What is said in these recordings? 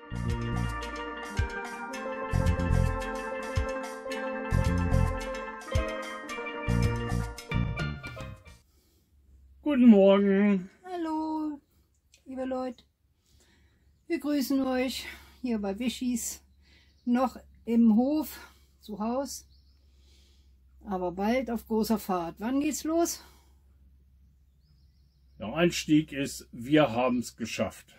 Guten Morgen. Hallo, liebe Leute. Wir grüßen euch hier bei Wischis. Noch im Hof zu Hause, aber bald auf großer Fahrt. Wann geht's los? Der Einstieg ist, wir haben es geschafft.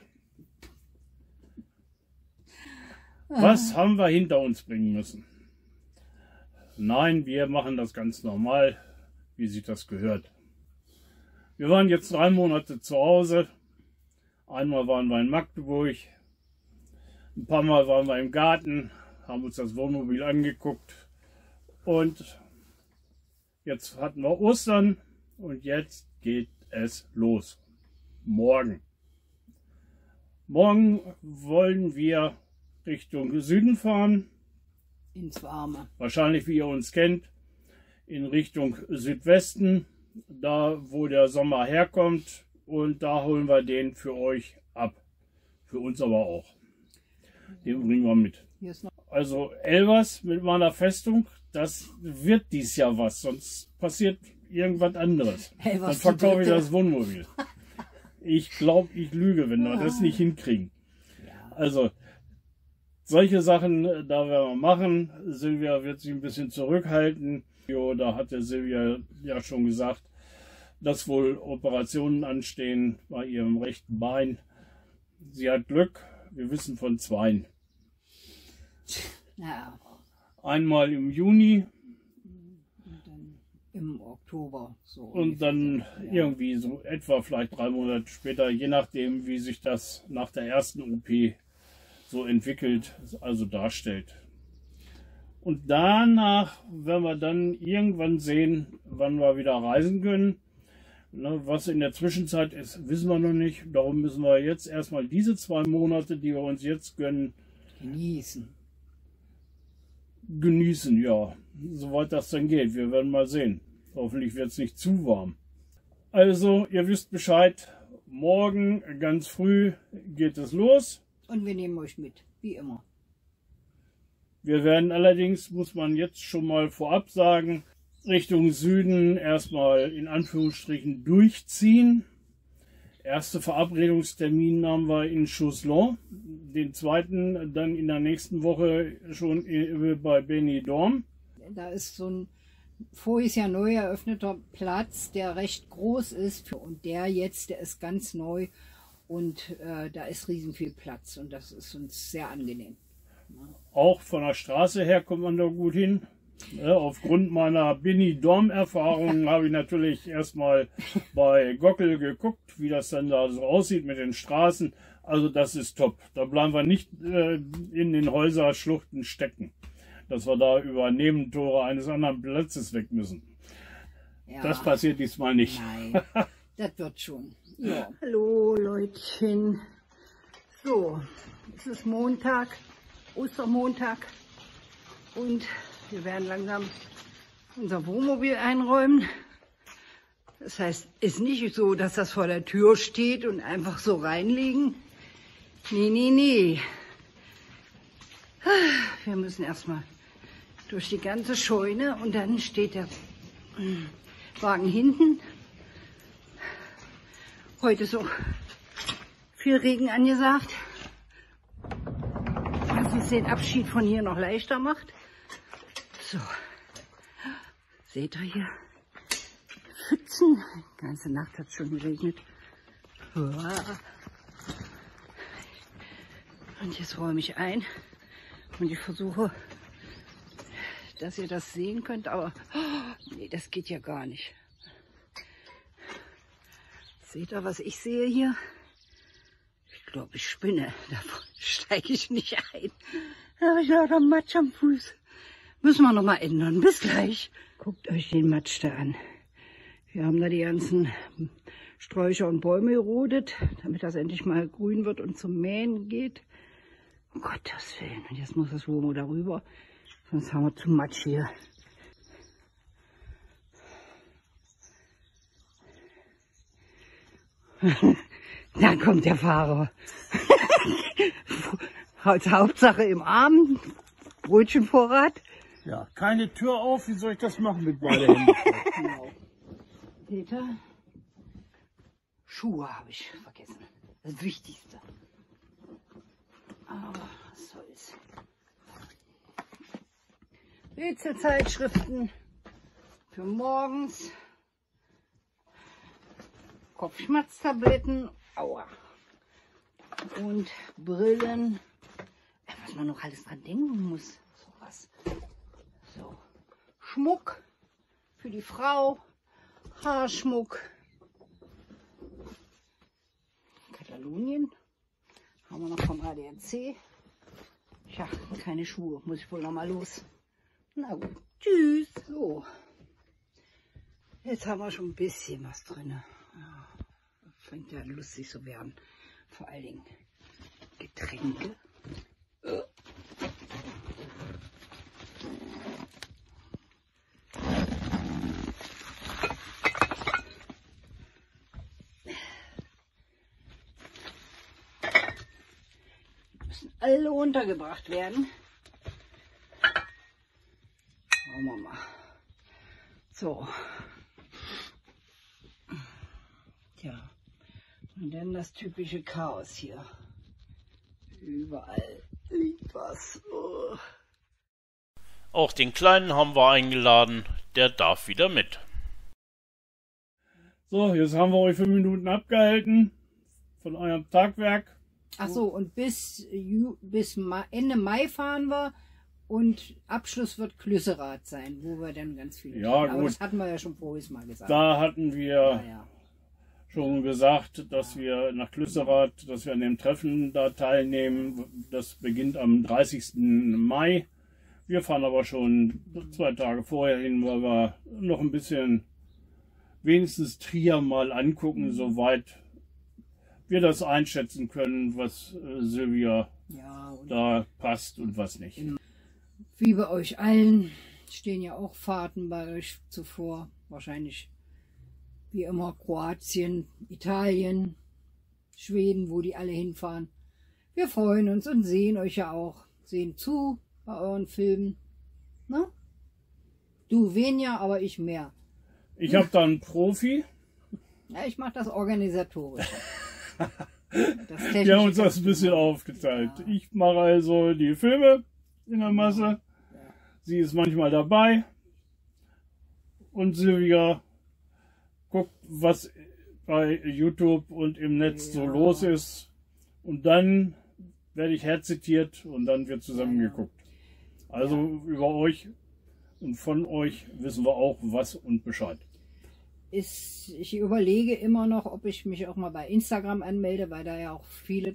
Was haben wir hinter uns bringen müssen? Nein, wir machen das ganz normal, wie sich das gehört. Wir waren jetzt 3 Monate zu Hause. Einmal waren wir in Magdeburg, ein paar Mal waren wir im Garten, haben uns das Wohnmobil angeguckt und jetzt hatten wir Ostern und jetzt geht es los. Morgen. Morgen wollen wir Richtung Süden fahren. Ins Warme. Wahrscheinlich, wie ihr uns kennt, in Richtung Südwesten, da wo der Sommer herkommt, und da holen wir den für euch ab. Für uns aber auch. Den bringen wir mit. Hier ist noch Also Elvers mit meiner Festung, das wird dies Jahr was, sonst passiert irgendwas anderes. Hey, Dann was verkaufe ich das Wohnmobil. Ich glaube, ich lüge, wenn wir das nicht hinkriegen. Also solche Sachen, da werden wir machen. Silvia wird sich ein bisschen zurückhalten. Jo, da hat der Silvia ja schon gesagt, dass wohl Operationen anstehen bei ihrem rechten Bein. Sie hat Glück, wir wissen von 2. ja, Einmal im Juni und dann im Oktober. So und dann irgendwie so etwa vielleicht 3 Monate später, je nachdem, wie sich das nach der ersten OP so entwickelt, also darstellt. Und danach werden wir dann irgendwann sehen, wann wir wieder reisen können. Was in der Zwischenzeit ist, wissen wir noch nicht. Darum müssen wir jetzt erstmal diese 2 Monate, die wir uns jetzt gönnen, genießen, ja. Soweit das dann geht. Wir werden mal sehen. Hoffentlich wird es nicht zu warm. Also, ihr wisst Bescheid. Morgen ganz früh geht es los. Und wir nehmen euch mit, wie immer. Wir werden allerdings, muss man jetzt schon mal vorab sagen, Richtung Süden erstmal in Anführungsstrichen durchziehen. Erste Verabredungstermin haben wir in Chauslon, den zweiten dann in der nächsten Woche schon bei Benidorm. Da ist so ein voriges Jahr neu eröffneter Platz, der recht groß ist, und der ist ganz neu und da ist riesen viel Platz und das ist uns sehr angenehm. Auch von der Straße her kommt man da gut hin. Aufgrund meiner Benidorm-Erfahrung habe ich natürlich erstmal bei Gockel geguckt, wie das dann da so aussieht mit den Straßen. Also das ist top. Da bleiben wir nicht in den Häuserschluchten stecken, dass wir da über Nebentore eines anderen Platzes weg müssen. Ja. Das passiert diesmal nicht. Nein, das wird schon. Ja. Hallo Leutchen. So, es ist Montag, Ostermontag, und wir werden langsam unser Wohnmobil einräumen. Das heißt, es ist nicht so, dass das vor der Tür steht und einfach so reinlegen. Nee, nee, nee. Wir müssen erstmal durch die ganze Scheune und dann steht der Wagen hinten. Heute ist auch viel Regen angesagt, was uns den Abschied von hier noch leichter macht. So, seht ihr hier? Pfützen. Die ganze Nacht hat es schon geregnet. Und jetzt räume ich ein und ich versuche, dass ihr das sehen könnt, aber nee, das geht ja gar nicht. Seht ihr, was ich sehe hier? Ich glaube, ich spinne. Davon steige ich nicht ein. Da habe ich lauter Matsch am Fuß. Müssen wir noch mal ändern. Bis gleich. Guckt euch den Matsch da an. Wir haben da die ganzen Sträucher und Bäume gerodet, damit das endlich mal grün wird und zum Mähen geht. Um Gottes Willen. Und jetzt muss das Womo darüber. Sonst haben wir zu Matsch hier. Da kommt der Fahrer. Hauptsache im Arm, Brötchenvorrat. Ja, keine Tür auf, wie soll ich das machen mit beiden Händen? Genau. Peter, Schuhe habe ich vergessen. Das Wichtigste. Aber was soll's. Rätselzeitschriften für morgens. Kopfschmerztabletten. Aua. Und Brillen. Was man noch alles dran denken muss. Sowas. So. Schmuck für die Frau. Haarschmuck. Katalonien. Haben wir noch vom ADAC. Tja, keine Schuhe. Muss ich wohl noch mal los. Na gut. Tschüss. So. Jetzt haben wir schon ein bisschen was drin. Ja, fängt ja lustig zu werden. Vor allen Dingen Getränke. Müssen alle untergebracht werden. Schauen wir mal. So. Tja. Und dann das typische Chaos hier. Überall liegt was. Oh. Auch den Kleinen haben wir eingeladen, der darf wieder mit. So, jetzt haben wir euch 5 Minuten abgehalten von eurem Tagwerk. Ach so, und bis Ende Mai fahren wir und Abschluss wird Klüsserath sein, wo wir dann ganz viele. Ja, Aber gut. das hatten wir ja schon vorher mal gesagt. Da hatten wir Ja. schon gesagt, dass wir nach Klüsserath, dass wir an dem Treffen da teilnehmen. Das beginnt am 30. Mai. Wir fahren aber schon 2 Tage vorher hin, weil wir noch ein bisschen wenigstens Trier mal angucken, soweit wir das einschätzen können, was Silvia Ja, und da passt und was nicht. wie bei euch allen stehen ja auch Fahrten bei euch zuvor. Wahrscheinlich wie immer Kroatien, Italien, Schweden, wo die alle hinfahren. Wir freuen uns und sehen euch ja auch. Sehen zu bei euren Filmen. Ne? Du weniger, aber ich mehr. Ich habe da einen Profi, Ja, ich mache das organisatorisch. der uns das ein bisschen aufgeteilt. Ja. Ich mache also die Filme in der Masse. Sie ist manchmal dabei. Und Silvia guckt, was bei YouTube und im Netz so los ist. Und dann werde ich herzitiert und dann wird zusammen geguckt. Also über euch und von euch wissen wir auch was und Bescheid. Ich überlege immer noch, ob ich mich auch mal bei Instagram anmelde, weil da ja auch viele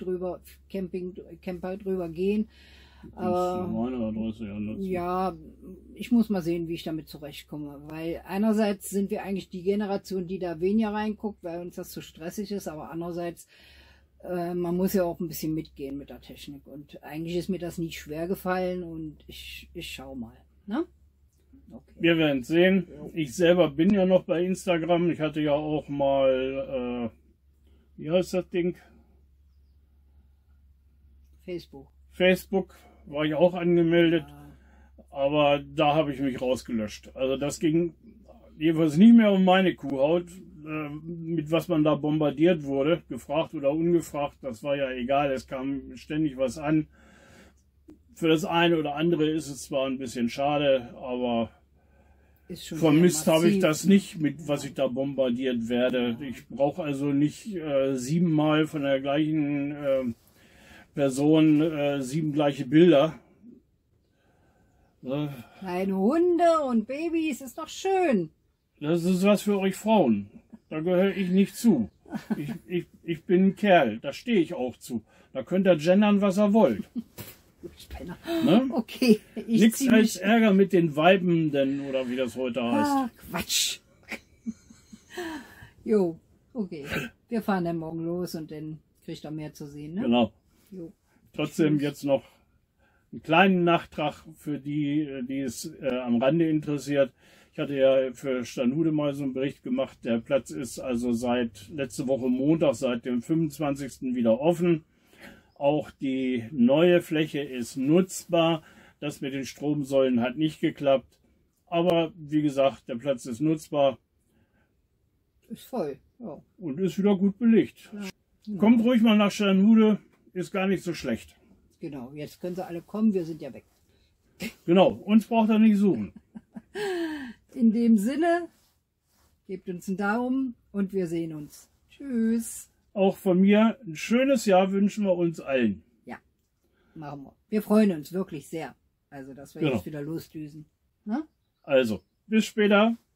Camper drüber gehen. Aber meine Adresse ja nutzen. ja, ich muss mal sehen, wie ich damit zurechtkomme. Weil einerseits sind wir eigentlich die Generation, die da weniger reinguckt, weil uns das zu stressig ist. Aber andererseits, man muss ja auch ein bisschen mitgehen mit der Technik. Und eigentlich ist mir das nicht schwer gefallen und ich schau mal. Ne? Okay. Wir werden sehen. Ich selber bin ja noch bei Instagram. Ich hatte ja auch mal, wie heißt das Ding? Facebook war ich auch angemeldet. Aber da habe ich mich rausgelöscht. Also das ging jedenfalls nicht mehr um meine Kuhhaut, mit was man da bombardiert wurde, gefragt oder ungefragt. Das war ja egal, es kam ständig was an. Für das eine oder andere ist es zwar ein bisschen schade, aber vermisst habe ich das nicht, mit was ich da bombardiert werde. Ich brauche also nicht 7-mal von der gleichen Person 7 gleiche Bilder. Kleine Hunde und Babys ist doch schön. Das ist was für euch Frauen. Da gehöre ich nicht zu. Ich bin ein Kerl, da stehe ich auch zu. Da könnt ihr gendern, was ihr wollt. Ne? Okay. Nichts als Ärger mit den Weibenden oder wie das heute heißt. Ah, Quatsch. Jo, okay. Wir fahren dann morgen los und dann kriegt er mehr zu sehen. Ne? Genau. Jo. Trotzdem jetzt noch einen kleinen Nachtrag für die, die es am Rande interessiert. Ich hatte ja für Steinhude mal so einen Bericht gemacht. Der Platz ist also seit letzte Woche Montag, seit dem 25. wieder offen. Auch die neue Fläche ist nutzbar. Das mit den Stromsäulen hat nicht geklappt. Aber wie gesagt, der Platz ist nutzbar. Ist voll. Ja. Und ist wieder gut belegt. Genau. Kommt ruhig mal nach Steinhude, ist gar nicht so schlecht. Genau, jetzt können sie alle kommen, wir sind ja weg. Genau, uns braucht er nicht suchen. In dem Sinne, gebt uns einen Daumen und wir sehen uns. Tschüss. Auch von mir ein schönes Jahr wünschen wir uns allen. Ja, machen wir. Wir freuen uns wirklich sehr. Also, dass wir Genau. jetzt wieder losdüsen. Ne? Also, bis später.